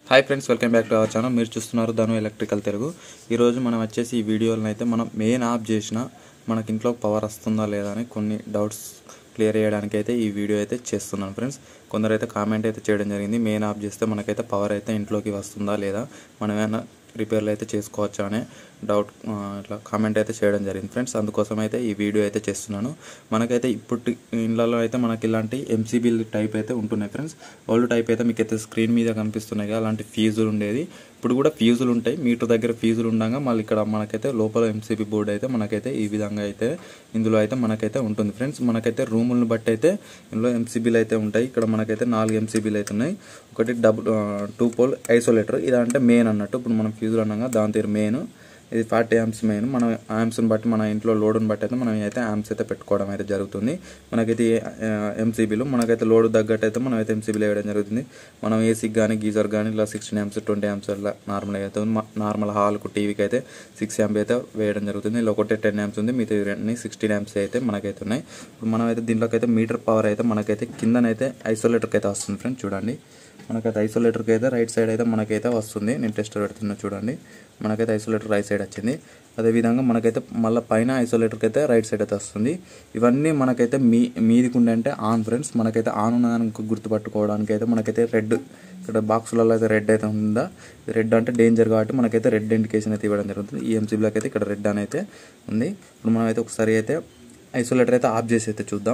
Hi friends, welcome back to our channel. మీరు చూస్తున్నారు ధను electrical Telugu. ఈరోజు మనం వచ్చేసి ఈ వీడియోలో అయితే మనం మెయిన్ ఆఫ్ చేసినా మనకి ఇంట్లో పవర్ వస్తుందా లేదా అని కొన్ని డౌట్స్ క్లియర్ చేయడానికి అయితే ఈ వీడియో అయితే చేస్తున్నాను ఫ్రెండ్స్. కొందరు అయితే కామెంట్ అయితే చేయడం జరిగింది, మెయిన్ ఆఫ్ చేస్తే మనకైతే పవర్ అయితే ఇంట్లోకి వస్తుందా లేదా, మనం ఏమైనా రిపేర్లు అయితే చేసుకోవచ్చా అనే డౌట్ ఇట్లా కామెంట్ అయితే చేయడం జరిగింది ఫ్రెండ్స్. అందుకోసం అయితే ఈ వీడియో అయితే చేస్తున్నాను. మనకైతే ఇప్పుడు ఇళ్ళలో అయితే మనకి ఇలాంటి ఎంసీబీ టైప్ అయితే ఉంటున్నాయి ఫ్రెండ్స్. ఓల్డ్ టైప్ అయితే మీకు అయితే స్క్రీన్ మీద కనిపిస్తున్నాయి కదా, అలాంటి ఫీజులు ఉండేది. ఇప్పుడు కూడా ఫీజులు ఉంటాయి, మీటర్ దగ్గర ఫీజులు ఉండగా మళ్ళీ ఇక్కడ మనకైతే లోపల ఎంసీబీ బోర్డు అయితే మనకైతే ఈ విధంగా అయితే ఇందులో అయితే మనకైతే ఉంటుంది ఫ్రెండ్స్. మనకైతే రూములను బట్టి అయితే ఇందులో ఎంసీబీలు అయితే ఉంటాయి. ఇక్కడ మనకైతే 4 ఎంసీబీలు అయితే ఉన్నాయి. ఒకటి 2 పోల్ ఐసోలేటర్, ఇదంటే మెయిన్ అన్నట్టు. ఇప్పుడు మనం ఫీజులు అన్నాగా దాని తీరు మెయిన్, ఇది 40 amps మెయిన్. మనం ఆంప్స్ని బట్టి మన ఇంట్లో లోడ్ని బట్టి అయితే మనం అయితే ఆంప్స్ అయితే పెట్టుకోవడం అయితే జరుగుతుంది. మనకైతే ఎంసీబీలు మనకైతే లోడ్ తగ్గట్టు అయితే మనం అయితే ఎంసీబీలు వేయడం జరుగుతుంది. మనం ఏసీకి కానీ గీజర్ కానీ ఇలా 16 amps 20 amps అలా నార్మల్గా అయితే నార్మల్ హాల్కు టీవీకి అయితే 6 amp అయితే వేయడం జరుగుతుంది. ఇలా ఒకటే 10 amps ఉంది, మిగతా 16 amps అయితే మనకైతే ఉన్నాయి. ఇప్పుడు మనం అయితే దీంట్లోకి అయితే మీటర్ పవర్ అయితే మనకైతే కిందనైతే ఐసోలేటర్కి అయితే వస్తుంది ఫ్రెండ్స్. చూడండి, మనకైతే ఐసోలేటర్కి అయితే రైట్ సైడ్ అయితే మనకైతే వస్తుంది. నేను టెస్టర్ పెడుతున్నా చూడండి, మనకైతే ఐసోలేటర్ రైట్ సైడ్ వచ్చింది. అదేవిధంగా మనకైతే మళ్ళీ పైన ఐసోలేటర్కి అయితే రైట్ సైడ్ అయితే వస్తుంది. ఇవన్నీ మనకైతే మీదికి ఉండే అంటే ఆన్ ఫ్రెండ్స్. మనకైతే ఆన్ ఉన్నదానికి గుర్తుపట్టుకోవడానికి అయితే మనకైతే రెడ్, ఇక్కడ బాక్సులలో అయితే రెడ్ అయితే ఉందా, రెడ్ అంటే డేంజర్ కాబట్టి మనకైతే రెడ్ ఇండికేషన్ అయితే ఇవ్వడం జరుగుతుంది. ఈ ఎంసీబీలోకి అయితే ఇక్కడ రెడ్ అని అయితే ఉంది. ఇప్పుడు మనం అయితే ఒకసారి అయితే ఐసోలేటర్ అయితే ఆఫ్ చేసి అయితే చూద్దాం.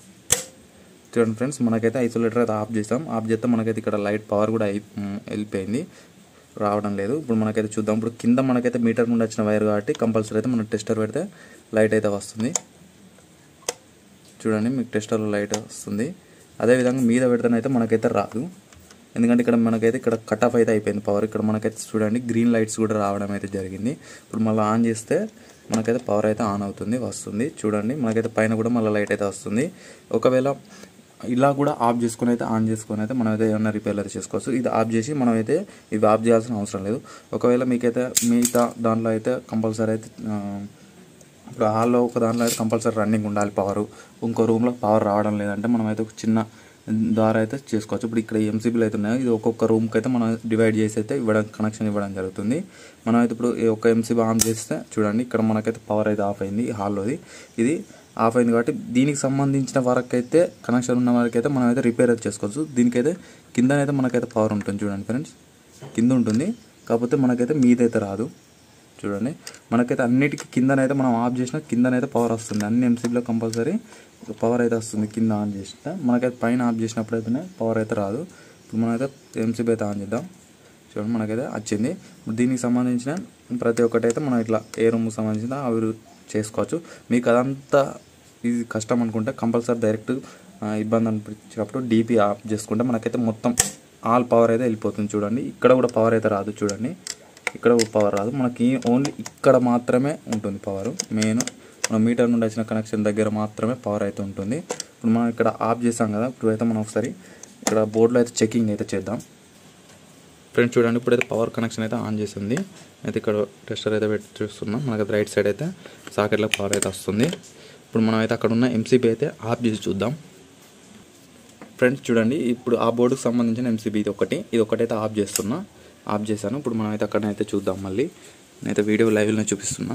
చూడండి ఫ్రెండ్స్, మనకైతే ఐసోలేటర్ అయితే ఆఫ్ చేస్తాం. ఆఫ్ చేస్తే మనకైతే ఇక్కడ లైట్ పవర్ కూడా వెళ్ళిపోయింది, రావడం లేదు. ఇప్పుడు మనకైతే చూద్దాం. ఇప్పుడు కింద మనకైతే మీటర్ నుండి వచ్చిన వైర్ కాబట్టి కంపల్సరీ అయితే మనం టెస్టర్ పెడితే లైట్ అయితే వస్తుంది. చూడండి, మీకు టెస్టర్లో లైట్ వస్తుంది. అదేవిధంగా మీద పెడితేనైతే మనకైతే రాదు, ఎందుకంటే ఇక్కడ మనకైతే ఇక్కడ కట్ ఆఫ్ అయితే అయిపోయింది పవర్. ఇక్కడ మనకైతే చూడండి గ్రీన్ లైట్స్ కూడా రావడం అయితే జరిగింది. ఇప్పుడు మళ్ళీ ఆన్ చేస్తే మనకైతే పవర్ అయితే ఆన్ అవుతుంది, వస్తుంది. చూడండి, మనకైతే పైన కూడా మళ్ళీ లైట్ అయితే వస్తుంది. ఒకవేళ ఇలా కూడా ఆఫ్ చేసుకుని అయితే ఆన్ చేసుకొని అయితే మనం అయితే ఏమైనా రిపేర్లు అయితే చేసుకోవచ్చు. ఇది ఆఫ్ చేసి మనం అయితే ఇవి ఆఫ్ చేయాల్సిన అవసరం లేదు. ఒకవేళ మీకైతే మిగతా దాంట్లో అయితే కంపల్సరీ అయితే ఇప్పుడు హాల్లో ఒక దాంట్లో అయితే కంపల్సరీ రన్నింగ్ ఉండాలి పవర్, ఇంకో రూమ్లో పవర్ రావడం లేదంటే మనం అయితే ఒక చిన్న ద్వారా అయితే చేసుకోవచ్చు. ఇప్పుడు ఇక్కడ ఎంసీబీలు అయితే ఉన్నాయి, ఇది ఒక్కొక్క రూమ్కి అయితే మనం డివైడ్ చేసి అయితే కనెక్షన్ ఇవ్వడం జరుగుతుంది. మనం అయితే ఇప్పుడు ఒక ఎంసీబీ ఆన్ చేస్తే చూడండి, ఇక్కడ మనకైతే పవర్ అయితే ఆఫ్ అయింది. హాల్లోది ఇది ఆఫ్ అయింది కాబట్టి దీనికి సంబంధించిన వరకు అయితే కనెక్షన్ ఉన్న వరకు అయితే మనం అయితే రిపేర్ అయితే చేసుకోవచ్చు. దీనికైతే కిందనైతే మనకైతే పవర్ ఉంటుంది. చూడండి ఫ్రెండ్స్, కింద ఉంటుంది, కాకపోతే మనకైతే మీదైతే రాదు. చూడండి, మనకైతే అన్నిటికీ కిందనైతే మనం ఆఫ్ చేసినా కిందనైతే పవర్ వస్తుంది. అన్ని ఎంసీబీలో కంపల్సరీ పవర్ అయితే వస్తుంది. కింద ఆన్ చేస్తే మనకైతే పైన ఆఫ్ చేసినప్పుడు అయితేనే పవర్ అయితే రాదు. ఇప్పుడు మనమైతే ఎంసీబీ అయితే ఆన్ చేద్దాం. చూడండి, మనకైతే వచ్చింది. ఇప్పుడు దీనికి సంబంధించిన ప్రతి ఒక్కటి అయితే మనం ఇట్లా ఏ రూమ్కి సంబంధించిన అవి చేసుకోవచ్చు. మీకు అదంతా ఇది కష్టం అనుకుంటే కంపల్సరీ డైరెక్ట్ ఇబ్బంది అనిపించినప్పుడు డీపీ ఆఫ్ చేసుకుంటే మనకైతే మొత్తం ఆల్ పవర్ అయితే వెళ్ళిపోతుంది. చూడండి, ఇక్కడ కూడా పవర్ అయితే రాదు. చూడండి, ఇక్కడ పవర్ రాదు, మనకి ఓన్లీ ఇక్కడ మాత్రమే ఉంటుంది పవర్. మెయిన్ మన మీటర్ నుండి వచ్చిన కనెక్షన్ దగ్గర మాత్రమే పవర్ అయితే ఉంటుంది. ఇప్పుడు మనం ఇక్కడ ఆఫ్ చేసాం కదా, ఇప్పుడు అయితే మనం ఒకసారి ఇక్కడ బోర్డులో అయితే చెకింగ్ అయితే చేద్దాం ఫ్రెండ్స్. చూడండి, ఇప్పుడైతే పవర్ కనెక్షన్ అయితే ఆన్ చేసింది. అయితే ఇక్కడ టెస్టర్ అయితే పెట్టి చూస్తున్నాం. మనకైతే రైట్ సైడ్ అయితే సాకెట్లో పవర్ అయితే వస్తుంది. ఇప్పుడు మనం అయితే అక్కడ ఉన్న ఎంసీబీ అయితే ఆఫ్ చేసి చూద్దాం ఫ్రెండ్స్. చూడండి, ఇప్పుడు ఆ బోర్డుకి సంబంధించిన ఎంసీబీ ఇది ఒకటైతే ఆఫ్ చేస్తున్నా, ఆఫ్ చేశాను. ఇప్పుడు మనం అయితే అక్కడనైతే చూద్దాం. మళ్ళీ నేనైతే వీడియో లైవ్లో చూపిస్తున్నా.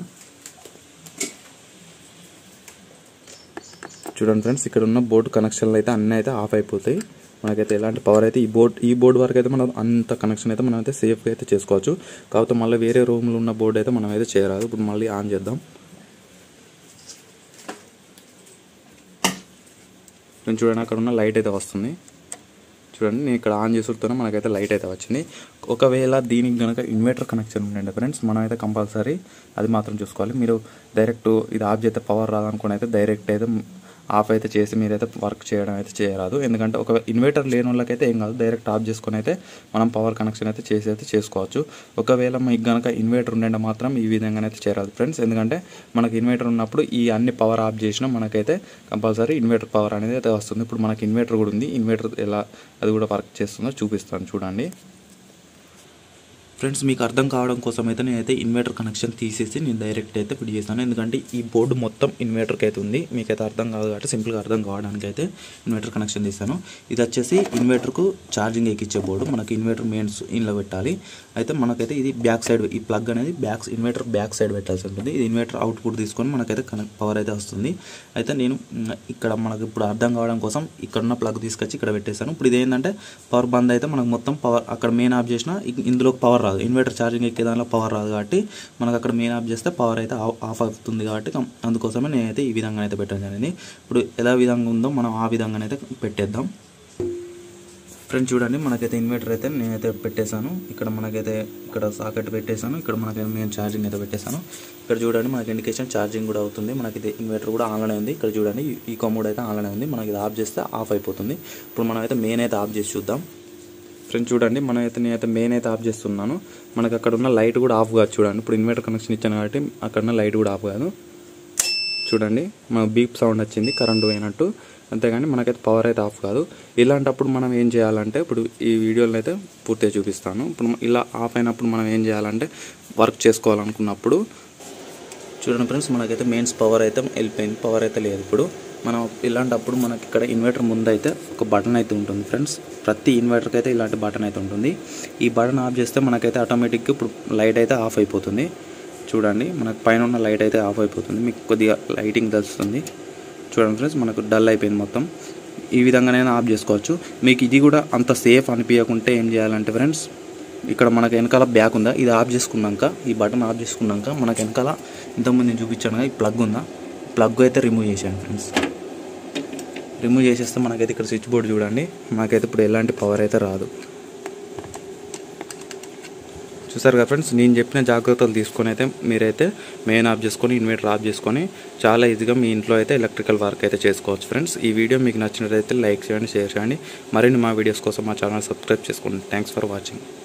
చూడండి ఫ్రెండ్స్, ఇక్కడ ఉన్న బోర్డు కనెక్షన్లు అయితే అన్నీ అయితే ఆఫ్ అయిపోతాయి. మనకైతే ఎలాంటి పవర్ అయితే ఈ బోర్డు వరకు అయితే మనం అంత కనెక్షన్ అయితే మనం అయితే సేఫ్గా అయితే చేసుకోవచ్చు. కాకపోతే మళ్ళీ వేరే రూమ్లో ఉన్న బోర్డు అయితే మనం అయితే చేయరాదు. ఇప్పుడు మళ్ళీ ఆన్ చేద్దాం. నేను చూడండి, అక్కడ ఉన్న లైట్ అయితే వస్తుంది. చూడండి, నేను ఇక్కడ ఆన్ చేస్తున్నా, మనకైతే లైట్ అయితే వచ్చింది. ఒకవేళ దీనికి కనుక ఇన్వర్టర్ కనెక్షన్ ఉండండి ఫ్రెండ్స్, మనం అయితే కంపల్సరీ అది మాత్రం చూసుకోవాలి. మీరు డైరెక్ట్ ఇది ఆఫ్ చేస్తే పవర్ రాదనుకుని అయితే డైరెక్ట్ అయితే ఆఫ్ అయితే చేసి మీరైతే వర్క్ చేయడం అయితే చేయరాదు. ఎందుకంటే ఒక ఇన్వర్టర్ లేని వాళ్ళకైతే ఏం కాదు, డైరెక్ట్ ఆఫ్ చేసుకొని అయితే మనం పవర్ కనెక్షన్ అయితే చేసుకోవచ్చు. ఒకవేళ మీకు కనుక ఇన్వర్టర్ ఉండే మాత్రం ఈ విధంగానైతే చేయరాదు ఫ్రెండ్స్. ఎందుకంటే మనకి ఇన్వర్టర్ ఉన్నప్పుడు ఈ అన్ని పవర్ ఆఫ్ చేసినా మనకైతే కంపల్సరీ ఇన్వర్టర్ పవర్ అనేది అయితే వస్తుంది. ఇప్పుడు మనకి ఇన్వర్టర్ కూడా ఉంది, ఇన్వర్టర్ ఎలా అది కూడా వర్క్ చేస్తుందో చూపిస్తాను చూడండి. ఫ్రెండ్స్ మీకు అర్థం కావడం కోసం అయితే నేనైతే ఇన్వర్టర్ కనెక్షన్ తీసేసి నేను డైరెక్ట్ అయితే ఫిట్ చేస్తాను, ఎందుకంటే ఈ బోర్డు మొత్తం ఇన్వర్టర్కి అయితే ఉంది, మీకైతే అర్థం కాదు కాబట్టి సింపుల్గా అర్థం కావడానికి అయితే ఇన్వర్టర్ కనెక్షన్ తీస్తాను. ఇది వచ్చేసి ఇన్వర్టర్కు ఛార్జింగ్ ఎక్కించే బోర్డు, మనకి ఇన్వర్టర్ మెయిన్స్ ఇంట్లో పెట్టాలి. అయితే మనకైతే ఇది బ్యాక్ సైడ్, ఈ ప్లగ్ అనేది ఇన్వర్టర్ బ్యాక్ సైడ్ పెట్టాల్సి ఉంటుంది. ఇది ఇన్వర్టర్ అవుట్పుట్ తీసుకొని మనకైతే పవర్ అయితే వస్తుంది. అయితే నేను ఇక్కడ మనకు ఇప్పుడు అర్థం కావడం కోసం ఇక్కడున్న ప్లగ్ తీసుకొచ్చి ఇక్కడ పెట్టేస్తాను. ఇప్పుడు ఇది ఏంటంటే పవర్ బంద్ అయితే మనకు మొత్తం పవర్ అక్కడ మెయిన్ ఆఫ్ చేసినా ఇందులోకి పవర్ రాదు, ఇన్వర్టర్ ఛార్జింగ్ ఎక్కే దానిలో పవర్ రాదు కాబట్టి మనకు అక్కడ మెయిన్ ఆఫ్ చేస్తే పవర్ అయితే ఆఫ్ అవుతుంది. కాబట్టి అందుకోసమే నేనైతే ఈ విధంగా అయితే పెట్టడం జరిగింది. ఇప్పుడు ఎలా విధంగా ఉందో మనం ఆ విధంగానైతే పెట్టేద్దాం. ఫ్రెండ్స్ చూడండి, మనకైతే ఇన్వర్టర్ అయితే నేనైతే పెట్టేశాను. ఇక్కడ మనకైతే ఇక్కడ సాకెట్ పెట్టేశాను, ఇక్కడ మనకైతే నేను ఛార్జింగ్ అయితే పెట్టేశాను. ఇక్కడ చూడండి మనకి ఇండికేషన్ ఛార్జింగ్ కూడా అవుతుంది, మనకి ఇన్వర్టర్ కూడా ఆన్లోనే ఉంది. ఇక్కడ చూడండి ఈకో మోడ్ అయితే ఆన్లోనే ఉంది, మనకి ఇది ఆఫ్ చేస్తే ఆఫ్ అయిపోతుంది. ఇప్పుడు మనం అయితే మెయిన్ అయితే ఆఫ్ చేసి చూద్దాం. ఫ్రెండ్స్ చూడండి, నేనైతే మెయిన్ అయితే ఆఫ్ చేస్తున్నాను. మనకి అక్కడ ఉన్న లైట్ కూడా ఆఫ్ కాదు. చూడండి ఇప్పుడు ఇన్వర్టర్ కనెక్షన్ ఇచ్చాను కాబట్టి అక్కడ ఉన్న లైట్ కూడా ఆఫ్ కాదు. చూడండి మనకు బీప్ సౌండ్ వచ్చింది కరెంటు పోయినట్టు, అంతేగాని మనకైతే పవర్ అయితే ఆఫ్ కాదు. ఇలాంటప్పుడు మనం ఏం చేయాలంటే ఇప్పుడు ఈ వీడియోలో అయితే పూర్తిగా చూపిస్తాను. ఇప్పుడు ఇలా ఆఫ్ అయినప్పుడు మనం ఏం చేయాలంటే వర్క్ చేసుకోవాలనుకున్నప్పుడు చూడండి ఫ్రెండ్స్, మనకైతే మెయిన్స్ పవర్ అయితే వెళ్ళిపోయింది, పవర్ అయితే లేదు. ఇప్పుడు మనం ఇలాంటప్పుడు మనకి ఇక్కడ ఇన్వర్టర్ ముందు అయితే ఒక బటన్ అయితే ఉంటుంది ఫ్రెండ్స్, ప్రతి ఇన్వర్టర్కి అయితే ఇలాంటి బటన్ అయితే ఉంటుంది. ఈ బటన్ ఆఫ్ చేస్తే మనకైతే ఆటోమేటిక్గా ఇప్పుడు లైట్ అయితే ఆఫ్ అయిపోతుంది. చూడండి మనకు పైన ఉన్న లైట్ అయితే ఆఫ్ అయిపోతుంది, మీకు కొద్దిగా లైటింగ్ తెలుస్తుంది. చూడండి ఫ్రెండ్స్, మనకు డల్ అయిపోయింది మొత్తం. ఈ విధంగానైనా ఆఫ్ చేసుకోవచ్చు. మీకు ఇది కూడా అంత సేఫ్ అనిపించకుంటే ఏం చేయాలంటే ఫ్రెండ్స్, ఇక్కడ మనకు వెనకాల బ్యాక్ ఉందా, ఇది ఆఫ్ చేసుకున్నాక, ఈ బటన్ ఆఫ్ చేసుకున్నాక మనకు వెనకాల ఇంతకుముందు నేను చూపించాను ఈ ప్లగ్ ఉందా, ప్లగ్ అయితే రిమూవ్ చేశాను ఫ్రెండ్స్. రిమూవ్ చేసేస్తే మనకైతే ఇక్కడ స్విచ్ బోర్డు చూడండి, మనకైతే ఇప్పుడు ఎలాంటి పవర్ అయితే రాదు. చూసారు కదా ఫ్రెండ్స్, నేను చెప్పిన జాగ్రత్తలు తీసుకొని అయితే మీరైతే మెయిన్ ఆఫ్ చేసుకొని ఇన్వర్టర్ ఆఫ్ చేసుకొని చాలా ఈజీగా మీ ఇంట్లో అయితే ఎలక్ట్రికల్ వర్క్ అయితే చేసుకోవచ్చు ఫ్రెండ్స్. ఈ వీడియో మీకు నచ్చినట్లయితే లైక్ చేయండి, షేర్ చేయండి. మరిన్ని మా వీడియోస్ కోసం మా ఛానల్ సబ్స్క్రైబ్ చేసుకోండి. Thanks for watching.